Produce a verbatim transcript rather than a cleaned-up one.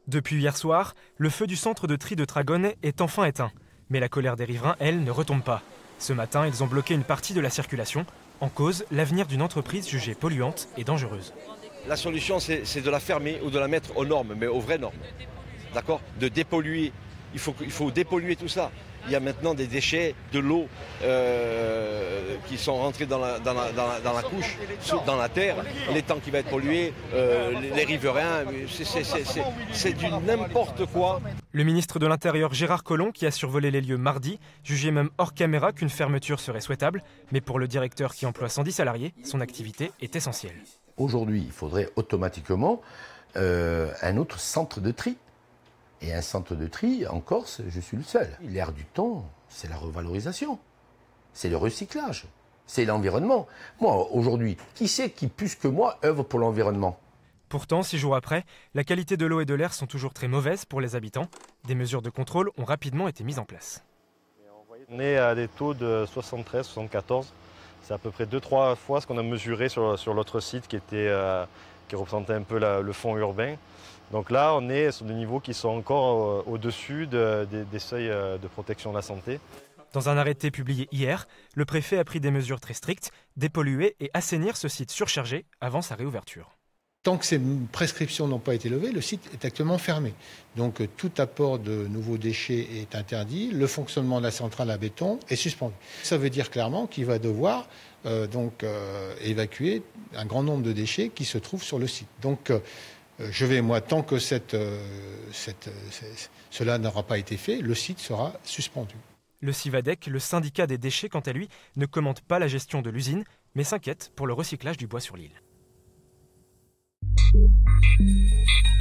Depuis hier soir, le feu du centre de tri de Tragonne est enfin éteint. Mais la colère des riverains, elle, ne retombe pas. Ce matin, ils ont bloqué une partie de la circulation. En cause, l'avenir d'une entreprise jugée polluante et dangereuse. La solution, c'est de la fermer ou de la mettre aux normes, mais aux vraies normes. D'accord ? De dépolluer. Il faut, il faut dépolluer tout ça. Il y a maintenant des déchets, de l'eau euh, qui sont rentrés dans la, dans, la, dans, la, dans la couche, dans la terre, l'étang qui va être pollué, euh, les, les riverains, c'est du n'importe quoi. Le ministre de l'Intérieur Gérard Collomb, qui a survolé les lieux mardi, jugeait même hors caméra qu'une fermeture serait souhaitable. Mais pour le directeur qui emploie cent dix salariés, son activité est essentielle. Aujourd'hui, il faudrait automatiquement euh, un autre centre de tri. Et un centre de tri, en Corse, je suis le seul. L'air du temps, c'est la revalorisation, c'est le recyclage, c'est l'environnement. Moi, aujourd'hui, qui c'est qui, plus que moi, œuvre pour l'environnement ? Pourtant, six jours après, la qualité de l'eau et de l'air sont toujours très mauvaises pour les habitants. Des mesures de contrôle ont rapidement été mises en place. On est à des taux de soixante-treize, soixante-quatorze. C'est à peu près deux trois fois ce qu'on a mesuré sur, sur l'autre site qui, était, euh, qui représentait un peu la, le fond urbain. Donc là, on est sur des niveaux qui sont encore au-dessus de, de, des seuils de protection de la santé. Dans un arrêté publié hier, le préfet a pris des mesures très strictes, dépolluer et assainir ce site surchargé avant sa réouverture. Tant que ces prescriptions n'ont pas été levées, le site est actuellement fermé. Donc tout apport de nouveaux déchets est interdit, le fonctionnement de la centrale à béton est suspendu. Ça veut dire clairement qu'il va devoir euh, donc, euh, évacuer un grand nombre de déchets qui se trouvent sur le site. Donc, euh, Je vais, moi, tant que cette, cette, cette, cela n'aura pas été fait, le site sera suspendu. Le Civadec, le syndicat des déchets, quant à lui, ne commente pas la gestion de l'usine, mais s'inquiète pour le recyclage du bois sur l'île.